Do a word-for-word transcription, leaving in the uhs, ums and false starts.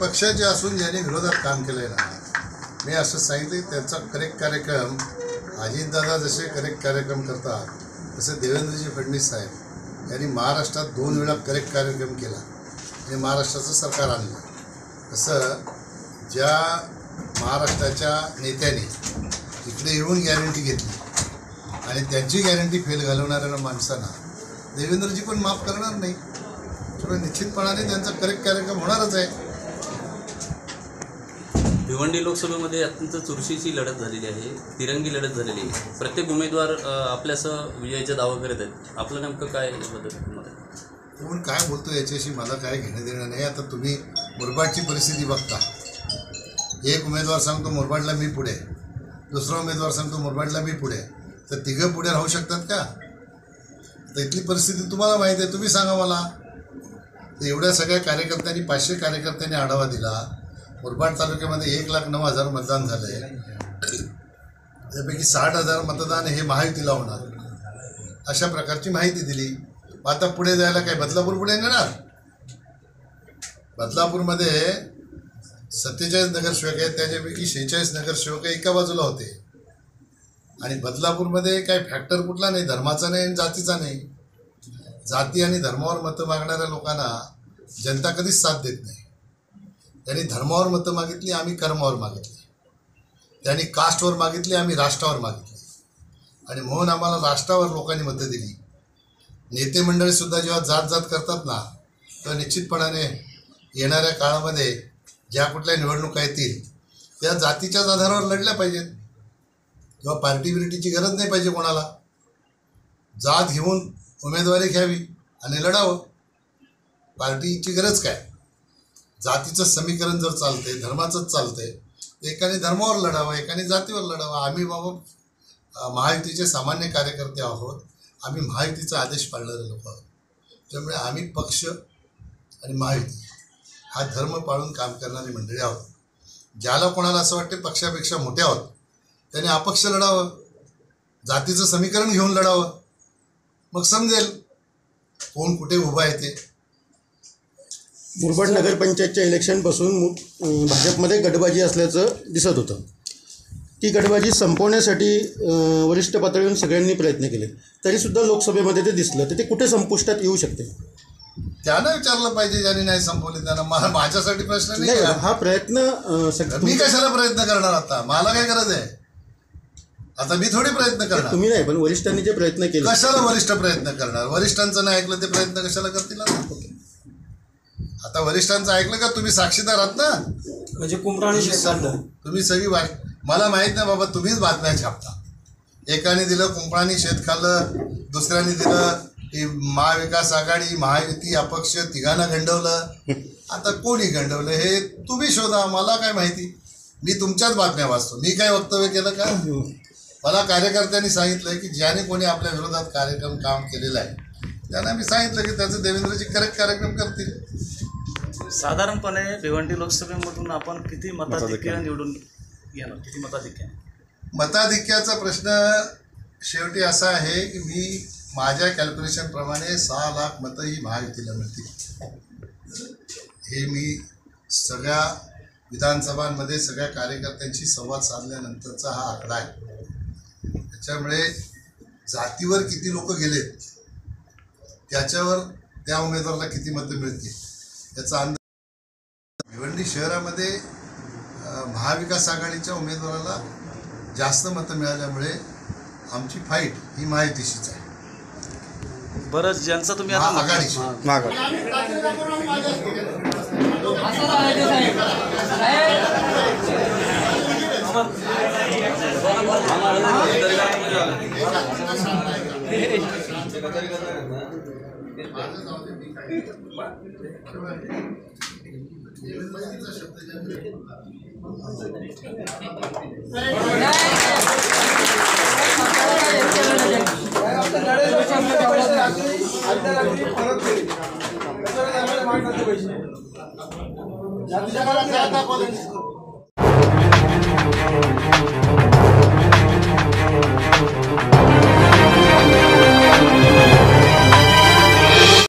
पक्षाचे असून ज्यांनी विरोधात काम केलं आहे ना, मी असं सांगितलं की त्यांचा करेक्ट कार्यक्रम अजितदादा जसे करेक्ट कार्यक्रम करतात तसे देवेंद्रजी फडणवीस साहेब यांनी महाराष्ट्रात दोन वेळा करेक्ट कार्यक्रम केला आणि महाराष्ट्राचं सरकार आणलं. तसं ज्या महाराष्ट्राच्या नेत्यांनी इकडे येऊन गॅरंटी घेतली आणि त्यांची गॅरंटी फेल घालवणाऱ्या माणसांना देवेंद्रजी पण माफ करणार नाही. त्यामुळे निश्चितपणाने त्यांचा करेक्ट कार्यक्रम होणारच आहे. भिवंडी लोकसभेमध्ये अत्यंत चुरशीची लढत झालेली आहे, तिरंगी लढत झालेली आहे. प्रत्येक उमेदवार आपल्यासह विजयाचा दावा करत आहेत. आपलं नेमकं काय याबद्दल? कोण काय बोलतो याच्याशी मला काय घेणं देणं नाही. आता तुम्ही मुरबाडची परिस्थिती बघता. एक उमेदवार सांगतो मुरबाडला मी पुढे, दुसरा उमेदवार सांगतो मुरबाडला मी पुढे, तर तिघं पुढे राहू शकतात का? तर इथली परिस्थिती तुम्हाला माहिती आहे, तुम्ही सांगा मला. तर एवढ्या सगळ्या कार्यकर्त्यांनी पाचशे कार्यकर्त्यांनी आढावा दिला. मुरबाड तालुक्यामध्ये एक लाख नऊ हजार मतदान झालं आहे. त्यापैकी साठ हजार मतदान हे महायुतीला होणार अशा प्रकारची माहिती दिली. आता पुढे जायला काय बदलापूर पुढे नेणार? बदलापूरमध्ये सत्तेचाळीस नगरसेवक आहेत, त्याच्यापैकी शेहेचाळीस नगरसेवक एका बाजूला होते. आणि बदलापूरमध्ये काय फॅक्टर कुठला नाही, धर्माचा नाही आणि जातीचा नाही. जाती आणि धर्मावर मतं मागणाऱ्या लोकांना जनता कधीच साथ देत नाही. त्यांनी धर्मावर मतं मागितली, आम्ही कर्मावर मागितली. त्यांनी कास्टवर मागितली, आम्ही राष्ट्रावर मागितली. आणि म्हणून आम्हाला राष्ट्रावर लोकांनी मतं दिली. नेते मंडळीसुद्धा जेव्हा जात जात करतात ना, तर निश्चितपणाने येणाऱ्या काळामध्ये ज्या कुठल्या निवडणुका येतील त्या जातीच्याच आधारावर लढल्या पाहिजेत किंवा पार्टी बिर्टीची गरज नाही पाहिजे कोणाला. जात घेऊन उमेदवारी घ्यावी आणि लढावं. पार्टीची गरज काय? जातीचं समीकरण जर चालते, धर्माचंच चालतंय, तर एकाने धर्मावर लढावं, एकाने जातीवर लढावं. आम्ही बाबा महायुतीचे सामान्य कार्यकर्ते आहोत. आम्ही महायुतीचा आदेश पाळणारे लोक आहोत. त्यामुळे आम्ही पक्ष आणि महायुती हा धर्म पाळून काम करणारी मंडळी आहोत. ज्याला कोणाला असं वाटते पक्षापेक्षा मोठे आहोत त्याने अपक्ष लढावं, जातीचं समीकरण घेऊन लढावं. मग समजेल कोण कुठे उभा आहे ते. मुरबाड नगरपंचायतच्या इलेक्शनपासून भाजपमध्ये गटबाजी असल्याचं दिसत होतं. ती गटबाजी संपवण्यासाठी वरिष्ठ पातळीवरून सगळ्यांनी प्रयत्न केले, तरीसुद्धा लोकसभेमध्ये ते दिसलं. तर ते कुठे संपुष्टात येऊ शकते? त्यांना विचारलं पाहिजे. ज्यांनी नाही संपवले त्यांना. मला माझ्यासाठी प्रश्न नाही. हा प्रयत्न मी कशाला प्रयत्न करणार? आता मला काय गरज आहे? आता मी थोडी प्रयत्न करणार. तुम्ही नाही, पण वरिष्ठांनी जे प्रयत्न केले. कशाला वरिष्ठ प्रयत्न करणार? वरिष्ठांचं नाही ऐकलं ते प्रयत्न कशाला करतील? आता वरिष्ठांचं ऐकलं का? तुम्ही साक्षीदार आहात ना. म्हणजे कुंभराणी तुम्ही सगळी वा मला माहीत नाही बाबा, तुम्हीच बातम्या छापता. एकाने दिलं कुंभराणी शेत खाल्लं, दुसऱ्याने दिलं की महाविकास आघाडी, महायुती, अपक्ष तिघांना गंडवलं. आता कोणी गंडवलं हे तुम्ही शोधा, मला काय माहिती. मी तुमच्याच बातम्या वाचतो. मी काय वक्तव्य केलं का? मला कार्यकर्त्यांनी सांगितलं की ज्याने कोणी आपल्या विरोधात कार्यक्रम काम केलेला आहे त्यांना मी सांगितलं की त्याचं देवेंद्रजी करेक्ट कार्यक्रम करतील. साधारणपणे भिवंडी लोकसभेमधून आपण किती मताधिक्य निवडून येणार? किती मताधिक्य? मताधिक्याचा प्रश्न शेवटी असा आहे की मी माझ्या कॅल्क्युलेशनप्रमाणे सहा लाख मतं ही महायुतीला मिळतील. हे मी सगळ्या विधानसभांमध्ये सगळ्या कार्यकर्त्यांशी संवाद साधल्यानंतरचा हा आकडा आहे. त्याच्यामुळे जातीवर किती लोक गेलेत त्याच्यावर त्या उमेदवाराला किती मतं मिळतील याचा अंदाज. भिवंडी शहरामध्ये महाविकास आघाडीच्या उमेदवाराला जास्त मतं मिळाल्यामुळे आमची फाईट ही महायुतीशीच आहे. बरं, ज्यांचा तुम्ही आता आघाडीशी परत